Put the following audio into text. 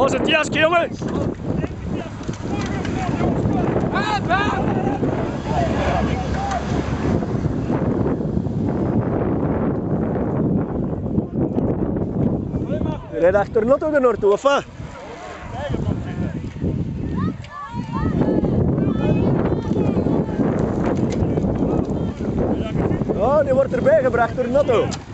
Was het jasje, jongen? Red achter Lotto er naartoe, of wat? Oh, die wordt erbij gebracht door Notto.